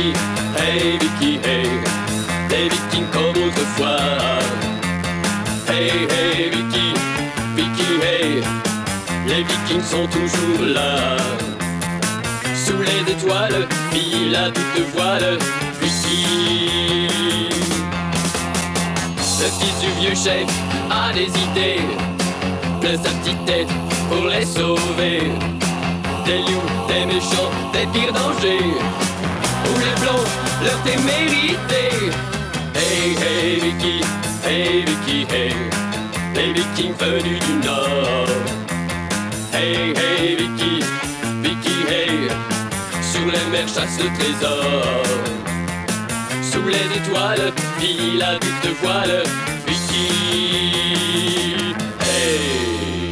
Vicky, hey Vicky, hey, les Vikings comme autrefois. Hey, hey Vicky, Vicky, hey, les Vikings sont toujours là. Sous les étoiles, file à toute voile, Vicky. Le fils du vieux chef a des idées, de sa petite tête pour les sauver. Des loups, des méchants, des pires dangers, où les blancs leur témérité. Hey, hey Vicky, hey Vicky, hey, les Vikings venus du Nord. Hey, hey Vicky, Vicky, hey, sur les mers chasse le trésor. Sous les étoiles, file à toute voile, Vicky, hey.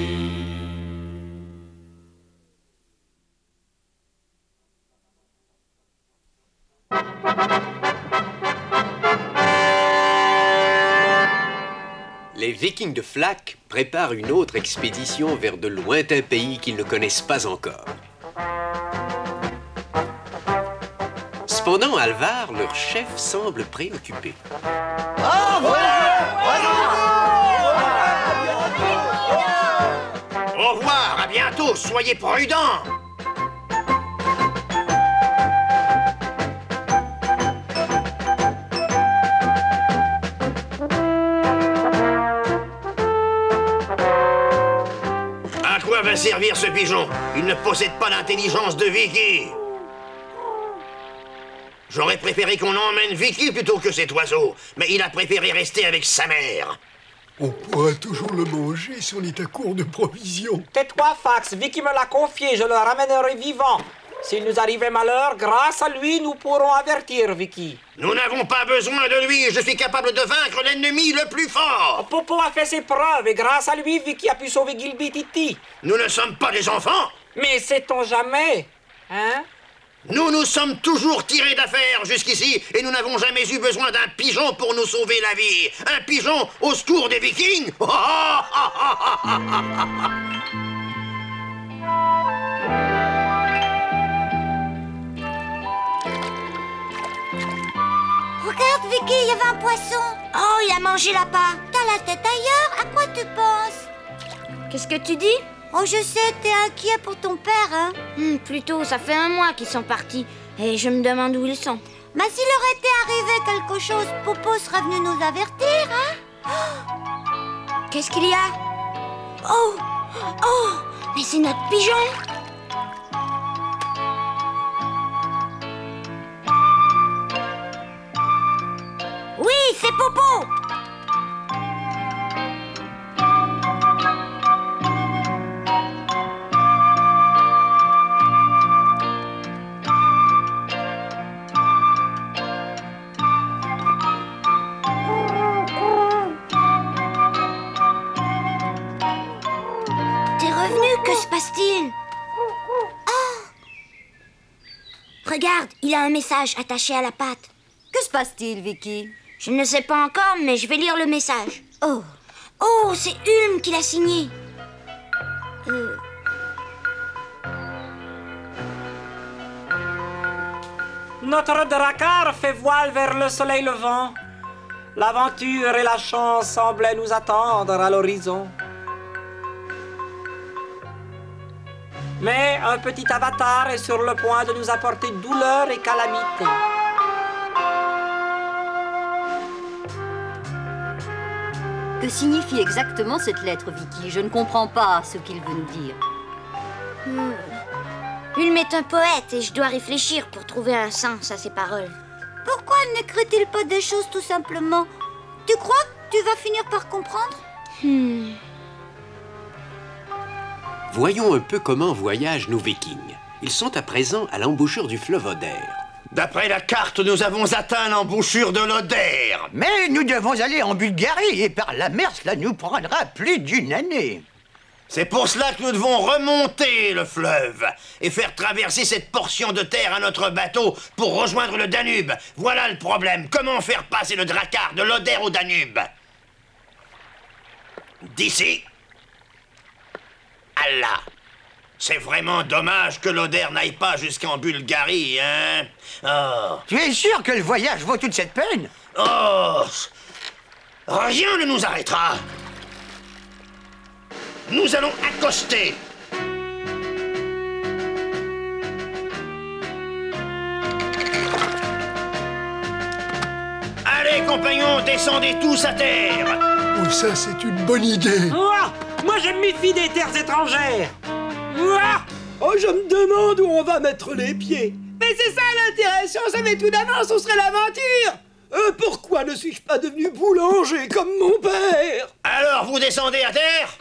Les Vikings de Flack préparent une autre expédition vers de lointains pays qu'ils ne connaissent pas encore. Cependant, Alvar, leur chef, semble préoccupé. Au revoir! Au revoir, à bientôt, soyez prudents! À quoi va servir ce pigeon? Il ne possède pas l'intelligence de Vicky. J'aurais préféré qu'on emmène Vicky plutôt que cet oiseau, mais il a préféré rester avec sa mère. On pourra toujours le manger si on est à court de provisions. Tais-toi, Fax. Vicky me l'a confié. Je le ramènerai vivant. S'il nous arrivait malheur, grâce à lui, nous pourrons avertir Vicky. Nous n'avons pas besoin de lui. Je suis capable de vaincre l'ennemi le plus fort. Popo a fait ses preuves et grâce à lui, Vicky a pu sauver Gilby Titi. Nous ne sommes pas des enfants. Mais sait-on jamais, hein? Nous nous sommes toujours tirés d'affaire jusqu'ici et nous n'avons jamais eu besoin d'un pigeon pour nous sauver la vie. Un pigeon au secours des Vikings. Regarde, Vicky, il y avait un poisson. Oh, il a mangé l'appât. T'as la tête ailleurs, à quoi tu penses? Qu'est-ce que tu dis? Oh, je sais, t'es inquiet pour ton père, hein? Plutôt, ça fait 1 mois qu'ils sont partis. Et je me demande où ils sont. Mais s'il leur était arrivé quelque chose, Popo serait venu nous avertir, hein? Qu'est-ce qu'il y a? Oh! Oh! Mais c'est notre pigeon! Oui, c'est Popo! Que se passe-t-il? Oh! Regarde, il a un message attaché à la patte. Que se passe-t-il, Vicky? Je ne sais pas encore, mais je vais lire le message. Oh! Oh, c'est Ulm qui l'a signé. Notre Drakkar fait voile vers le soleil levant. L'aventure et la chance semblaient nous attendre à l'horizon. Mais un petit avatar est sur le point de nous apporter douleur et calamité. Que signifie exactement cette lettre, Vicky? Je ne comprends pas ce qu'il veut nous dire. Ulm est un poète et je dois réfléchir pour trouver un sens à ses paroles. Pourquoi n'écrit-il pas des choses tout simplement? Tu crois que tu vas finir par comprendre? Voyons un peu comment voyagent nos Vikings. Ils sont à présent à l'embouchure du fleuve Oder. D'après la carte, nous avons atteint l'embouchure de l'Oder. Mais nous devons aller en Bulgarie et par la mer, cela nous prendra plus d'1 année. C'est pour cela que nous devons remonter le fleuve et faire traverser cette portion de terre à notre bateau pour rejoindre le Danube. Voilà le problème. Comment faire passer le Drakkar de l'Oder au Danube? D'ici à là. C'est vraiment dommage que l'Oder n'aille pas jusqu'en Bulgarie, hein? Oh. Tu es sûr que le voyage vaut toute cette peine? Oh! Rien ne nous arrêtera. Nous allons accoster. Allez, compagnons, descendez tous à terre. Oh, ça, c'est une bonne idée. Moi, je me méfie des terres étrangères. Oh, je me demande où on va mettre les pieds. Mais c'est ça l'intérêt, si on savait tout d'avance, on serait l'aventure. Pourquoi ne suis-je pas devenu boulanger comme mon père? Alors, vous descendez à terre?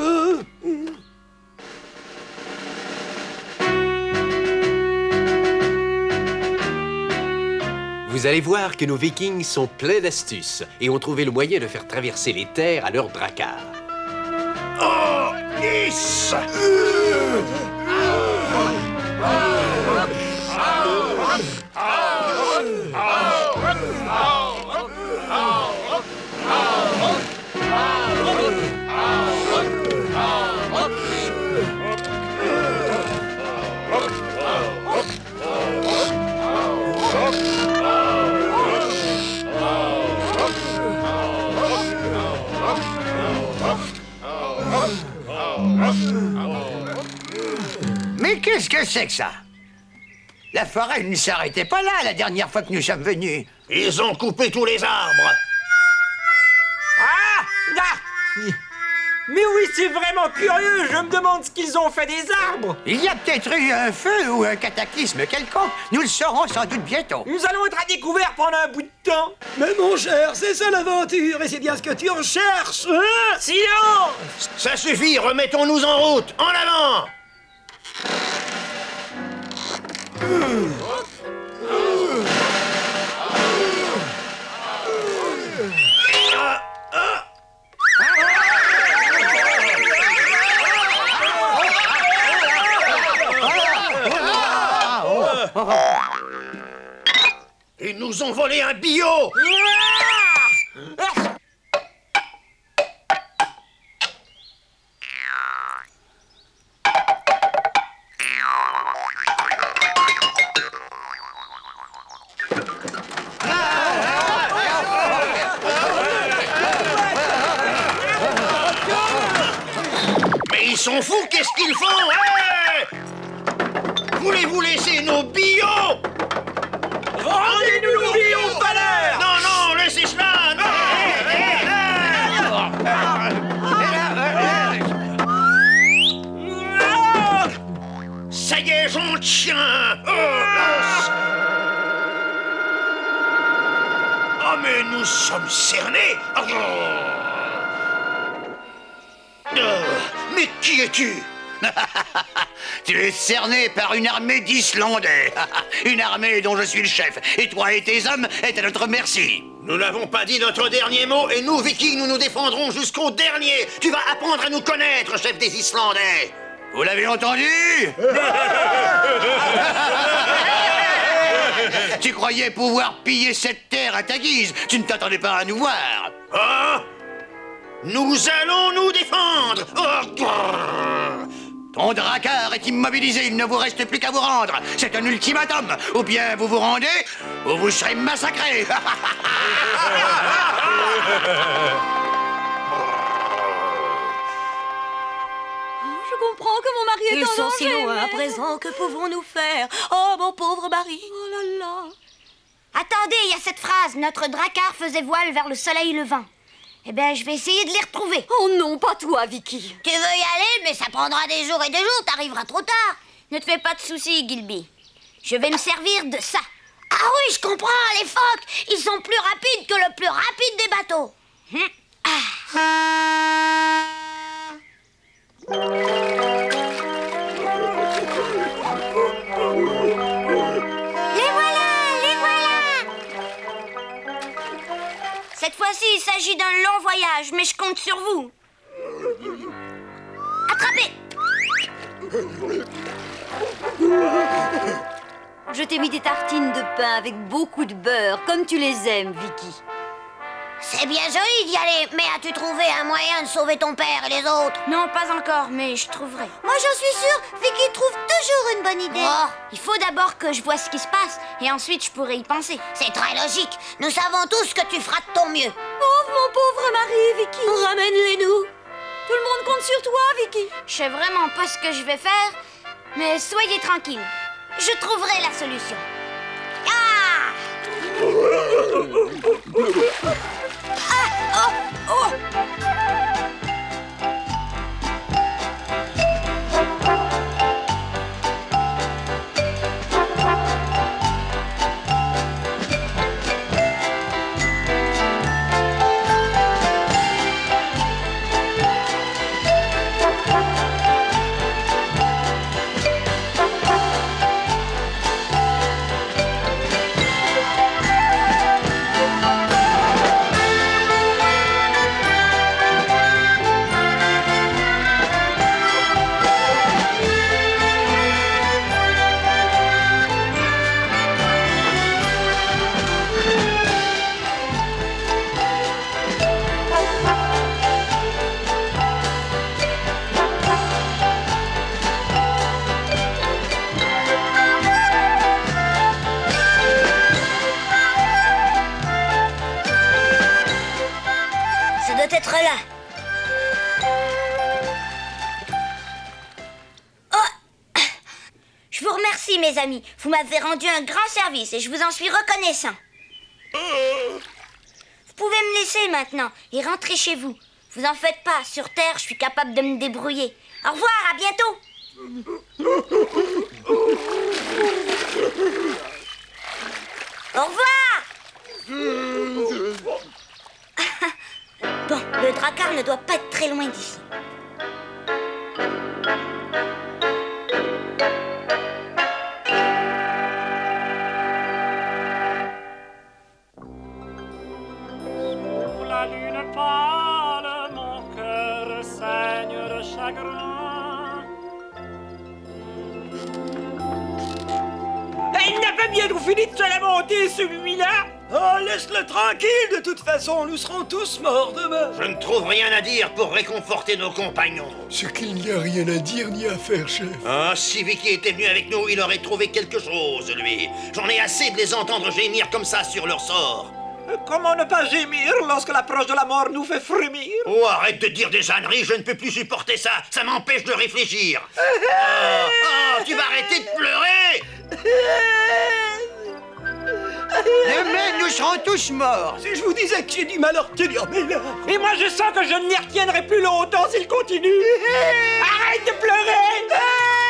Vous allez voir que nos Vikings sont pleins d'astuces et ont trouvé le moyen de faire traverser les terres à leur drakkar. Oh, yes! Mais qu'est-ce que c'est que ça? La forêt ne s'arrêtait pas là la dernière fois que nous sommes venus. Ils ont coupé tous les arbres. Mais oui, c'est vraiment curieux. Je me demande ce qu'ils ont fait des arbres. Il y a peut-être eu un feu ou un cataclysme quelconque. Nous le saurons sans doute bientôt. Nous allons être à découvert pendant un bout de temps. Mais mon cher, c'est ça l'aventure, et c'est bien ce que tu recherches, hein? Silence! Ça suffit, remettons-nous en route. En avant! Ils nous ont volé un bio! Mais ils sont fous, qu'est-ce qu'ils font? Hey! Voulez-vous laisser nos bio? Rendez-nous nos bio, valeur! Non, non, laissez cela! Non! Ça y est, j'en tiens! Oh, mais nous sommes cernés! Mais qui es-tu? Tu es cerné par une armée d'Islandais. Une armée dont je suis le chef. Et toi et tes hommes êtes à notre merci. Nous n'avons pas dit notre dernier mot et nous, Vikings, nous nous défendrons jusqu'au dernier. Tu vas apprendre à nous connaître, chef des Islandais. Vous l'avez entendu? Tu croyais pouvoir piller cette terre à ta guise. Tu ne t'attendais pas à nous voir. Ah! Nous allons nous défendre. Ton drakkar est immobilisé, il ne vous reste plus qu'à vous rendre. C'est un ultimatum. Ou bien vous vous rendez, ou vous serez massacrés. Je comprends que mon mari est Ils en sont danger, si loin à mais- présent, que pouvons-nous faire? Oh, mon pauvre mari. Oh là là. Attendez, il y a cette phrase. Notre drakkar faisait voile vers le soleil levant. Eh bien, je vais essayer de les retrouver. Oh non, pas toi, Vicky. Tu veux y aller, mais ça prendra des jours et des jours, t'arriveras trop tard. Ne te fais pas de soucis, Gilby. Je vais me servir de ça. Ah oui, je comprends, les phoques, ils sont plus rapides que le plus rapide des bateaux. Les voilà, les voilà. Cette fois-ci, il s'agit d'un long voyage, mais je compte sur vous. Attrapez! Je t'ai mis des tartines de pain avec beaucoup de beurre, comme tu les aimes, Vicky. C'est bien joli d'y aller, mais as-tu trouvé un moyen de sauver ton père et les autres? Non, pas encore, mais je trouverai. Moi, j'en suis sûre, Vicky trouve toujours une bonne idée. Oh, il faut d'abord que je vois ce qui se passe, et ensuite je pourrai y penser. C'est très logique. Nous savons tous que tu feras de ton mieux. Pauvre mon pauvre mari, Vicky. Ramène-les-nous. Tout le monde compte sur toi, Vicky. Je sais vraiment pas ce que je vais faire, mais soyez tranquille. Je trouverai la solution. Ah! Ah! Oh! Oh! Être là. Oh! Je vous remercie, mes amis. Vous m'avez rendu un grand service et je vous en suis reconnaissant. Vous pouvez me laisser maintenant et rentrer chez vous. Vous en faites pas. Sur Terre, je suis capable de me débrouiller. Au revoir, à bientôt. Au revoir. Bon, le drakkar ne doit pas être très loin d'ici. Sous la lune pâle, mon cœur saigne de chagrin. Il n'a pas bientôt fini de se lamenter, celui-là. Oh, laisse-le tranquille, de toute façon, nous serons tous morts demain. Je ne trouve rien à dire pour réconforter nos compagnons. C'est qu'il n'y a rien à dire ni à faire, chef. Ah, si Vicky était venu avec nous, il aurait trouvé quelque chose, lui. J'en ai assez de les entendre gémir comme ça sur leur sort. Comment ne pas gémir lorsque l'approche de la mort nous fait frémir? Oh, arrête de dire des âneries, je ne peux plus supporter ça. Ça m'empêche de réfléchir. Tu vas arrêter de pleurer. Demain, nous serons tous morts. Si je vous disais que j'ai du mal à retenir mes larmes. Et moi, je sens que je ne m'y retiendrai plus longtemps s'il continue. Arrête de pleurer.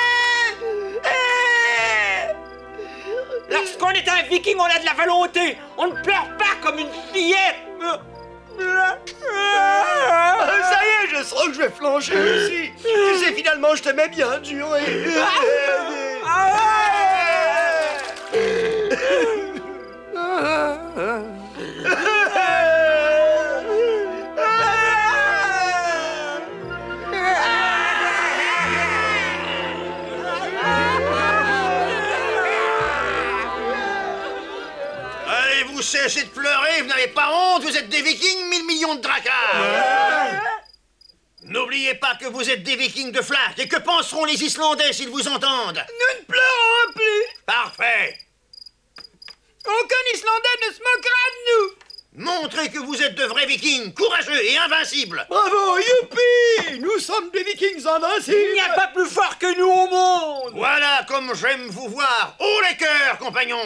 Lorsqu'on est un viking, on a de la volonté. On ne pleure pas comme une fillette. Ça y est, je sens que je vais flancher aussi. Tu sais, finalement, je t'aimais bien, dur. Allez, vous cessez de pleurer, vous n'avez pas honte, vous êtes des vikings, 1000 millions de drakkars. N'oubliez pas que vous êtes des vikings de Flak, et que penseront les Islandais s'ils vous entendent? Nous ne pleurons plus. Parfait. Aucun Islandais ne se moquera de nous. Montrez que vous êtes de vrais vikings, courageux et invincibles. Bravo, youpi! Nous sommes des vikings invincibles. Il n'y a pas plus fort que nous au monde. Voilà comme j'aime vous voir. Haut les cœurs, compagnons.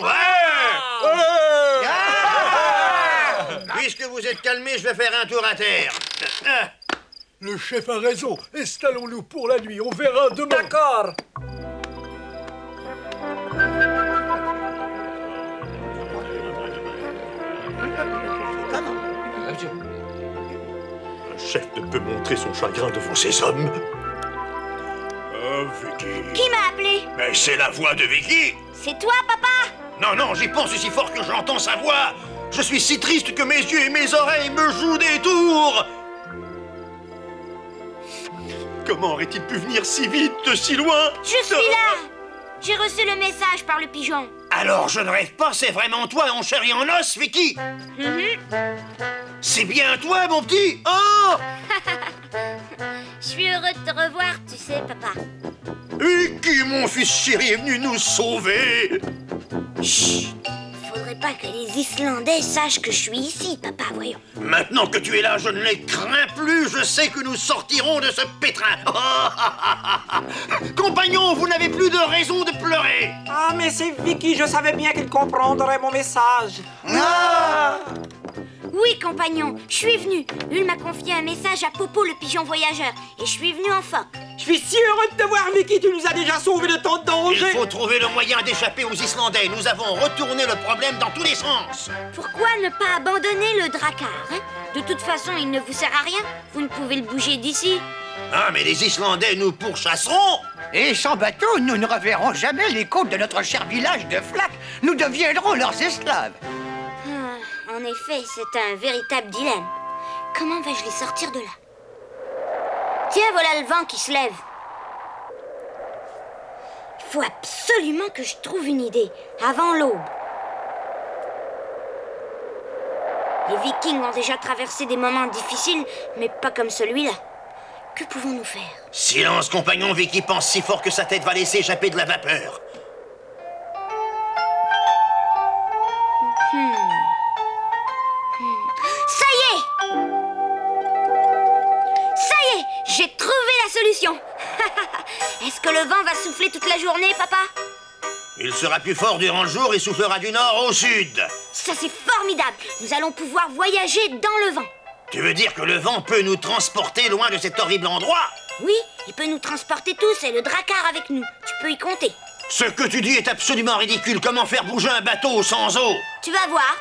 Puisque vous êtes calmés, je vais faire un tour à terre. Le chef a raison. Installons-nous pour la nuit. On verra demain. D'accord. Un chef ne peut montrer son chagrin devant ses hommes. Oh, Vicky. Qui m'a appelé? Mais c'est la voix de Vicky. C'est toi, papa? Non, non, j'y pense si fort que j'entends sa voix. Je suis si triste que mes yeux et mes oreilles me jouent des tours. Comment aurait-il pu venir si vite, de si loin? Je suis là. J'ai reçu le message par le pigeon. Alors je ne rêve pas, c'est vraiment toi en chair et en os, Vicky. C'est bien toi, mon petit. Oh. Je suis heureux de te revoir, tu sais, papa. Vicky, mon fils chéri, est venu nous sauver. Chut. Faudrait pas que les Islandais sachent que je suis ici, papa, voyons. Maintenant que tu es là, je ne les crains plus. Je sais que nous sortirons de ce pétrin. Compagnons, vous n'avez plus de raison de pleurer. Ah, mais c'est Vicky, je savais bien qu'elle comprendrait mon message. Ah! Oui, compagnon, je suis venu. Hul m'a confié un message à Popo, le pigeon voyageur, et je suis venu en phoque. Je suis si heureux de te voir, Vicky, tu nous as déjà sauvé de tant de danger. Il faut trouver le moyen d'échapper aux Islandais. Nous avons retourné le problème dans tous les sens. Pourquoi ne pas abandonner le drakkar, hein? De toute façon, il ne vous sert à rien. Vous ne pouvez le bouger d'ici. Ah, mais les Islandais nous pourchasseront. Et sans bateau, nous ne reverrons jamais les côtes de notre cher village de Flak. Nous deviendrons leurs esclaves. En effet, c'est un véritable dilemme. Comment vais-je les sortir de là? Tiens, voilà le vent qui se lève. Il faut absolument que je trouve une idée, avant l'aube. Les Vikings ont déjà traversé des moments difficiles, mais pas comme celui-là. Que pouvons-nous faire? Silence, compagnon, Vicky pense si fort que sa tête va laisser échapper de la vapeur. Ça y est! Ça y est! J'ai trouvé la solution! Est-ce que le vent va souffler toute la journée, papa? Il sera plus fort durant le jour et soufflera du nord au sud. Ça, c'est formidable! Nous allons pouvoir voyager dans le vent. Tu veux dire que le vent peut nous transporter loin de cet horrible endroit? Oui, il peut nous transporter tous et le drakkar avec nous. Tu peux y compter. Ce que tu dis est absolument ridicule. Comment faire bouger un bateau sans eau? Tu vas voir.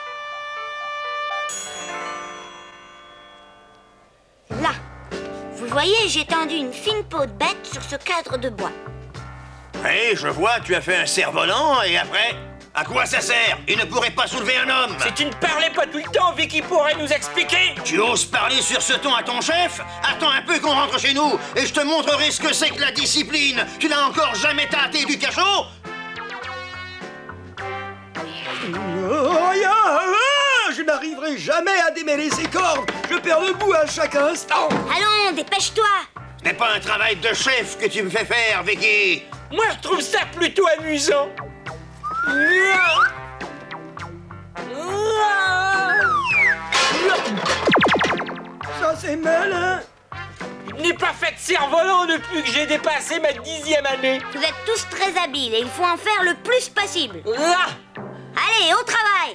Là, vous voyez, j'ai tendu une fine peau de bête sur ce cadre de bois. Oui, je vois, tu as fait un cerf-volant et après? À quoi ça sert? Il ne pourrait pas soulever un homme. Si tu ne parlais pas tout le temps, Vicky pourrait nous expliquer. Tu oses parler sur ce ton à ton chef? Attends un peu qu'on rentre chez nous et je te montrerai ce que c'est que la discipline. Tu n'as encore jamais tâté du cachot? Je n'arriverai jamais à démêler ces cordes. Je perds le goût à chaque instant. Allons, dépêche-toi. Ce n'est pas un travail de chef que tu me fais faire, Vicky. Moi, je trouve ça plutôt amusant. Ça, c'est malin. Je n'ai pas fait de cerf-volant depuis que j'ai dépassé ma 10e année. Vous êtes tous très habiles et il faut en faire le plus possible. Allez, au travail.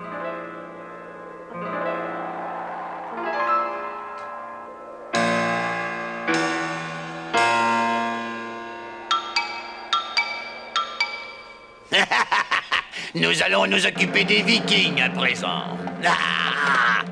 Nous allons nous occuper des Vikings à présent. Ah!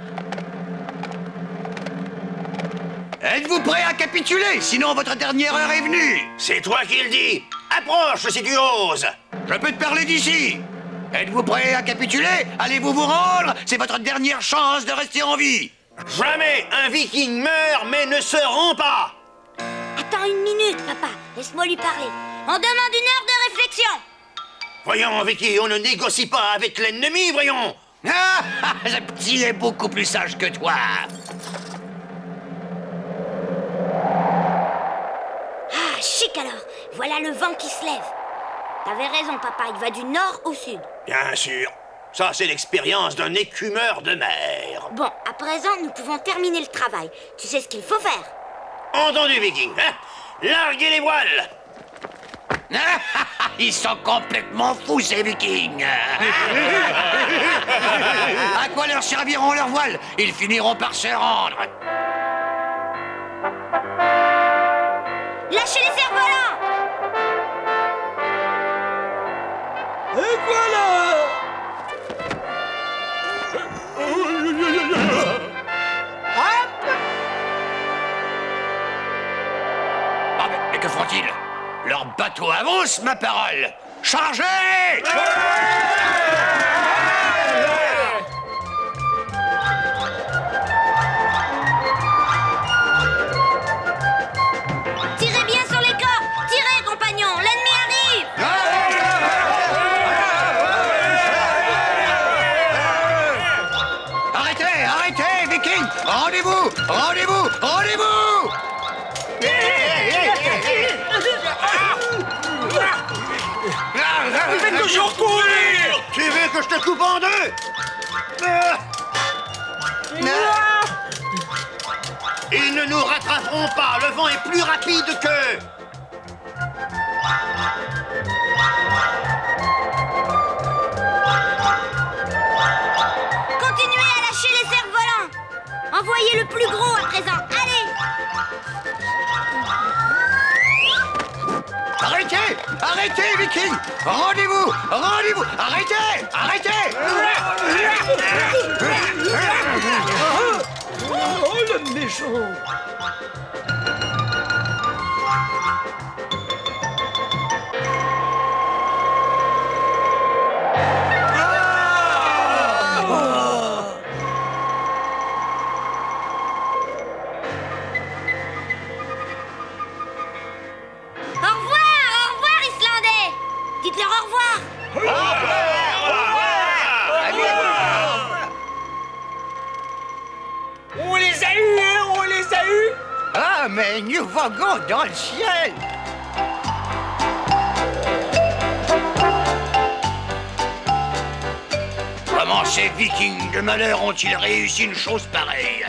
Êtes-vous prêts à capituler? Sinon, votre dernière heure est venue. C'est toi qui le dis. Approche si tu oses. Je peux te parler d'ici. Êtes-vous prêts à capituler? Allez-vous vous rendre? C'est votre dernière chance de rester en vie. Jamais un Viking meurt mais ne se rend pas. Attends une minute, papa. Laisse-moi lui parler. On demande une heure de réflexion. Voyons, Vicky, on ne négocie pas avec l'ennemi, voyons. Ah, ce petit est beaucoup plus sage que toi. Ah, chic alors. Voilà le vent qui se lève. T'avais raison, papa. Il va du nord au sud. Bien sûr. Ça, c'est l'expérience d'un écumeur de mer. Bon, à présent, nous pouvons terminer le travail. Tu sais ce qu'il faut faire? Entendu, Viking, hein? Larguez les voiles. Ils sont complètement fous, ces Vikings. À quoi leur serviront leurs voiles? Ils finiront par se rendre. Lâchez les cerfs-volants! Et voilà! Ah, mais que font-ils? Leur bateau avance, ma parole! Chargez! Tirez bien sur les cordes! Tirez, compagnons! L'ennemi arrive! que je te coupe en deux? Ils ne nous rattraperont pas, le vent est plus rapide qu'eux. Continuez à lâcher les cerfs-volants. Envoyez le plus gros à présent, allez. Arrêtez! Arrêtez, Viking! Rendez-vous! Rendez-vous! Arrêtez! Arrêtez! Oh, le méchant! Dites-leur au revoir. On les a eus, hein, on les a eus. Ah, mais nous voguons dans le ciel. Comment ces Vikings de malheur ont-ils réussi une chose pareille?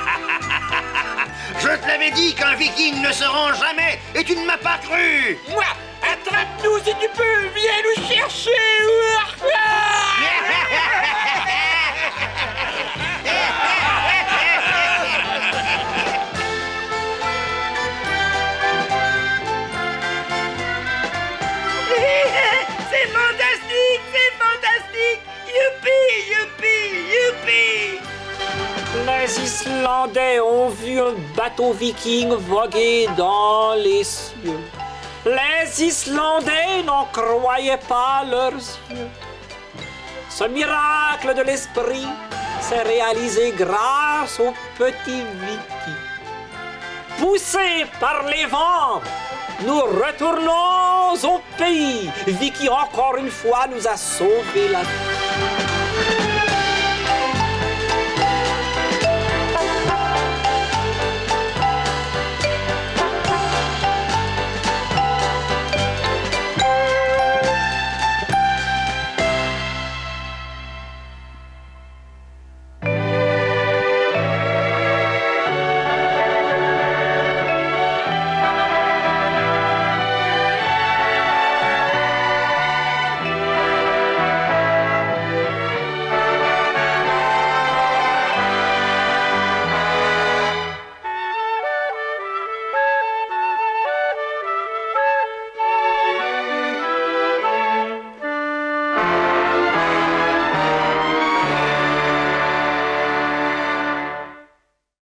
Je te l'avais dit qu'un Viking ne se rend jamais, et tu ne m'as pas cru. Moi, attrape-nous si tu peux, viens nous chercher. C'est fantastique, c'est fantastique. Youpi, youpi, youpi. Les Islandais ont vu un bateau viking voguer dans les cieux. Les Islandais n'en croyaient pas leurs yeux. Ce miracle de l'esprit s'est réalisé grâce au petit Vicky. Poussés par les vents, nous retournons au pays. Vicky, encore une fois, nous a sauvé la vie.